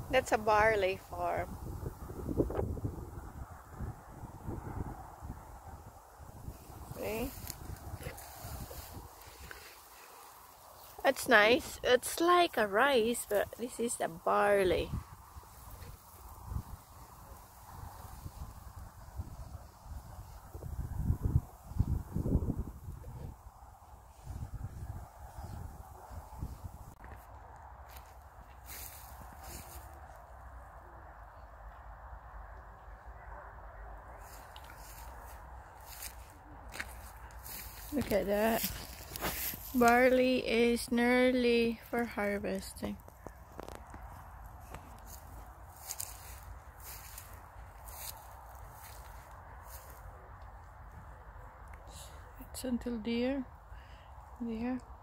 That's a barley farm. Okay. That's nice. It's like a rice, but this is a barley. Look at that. Barley is nearly for harvesting. It's until there.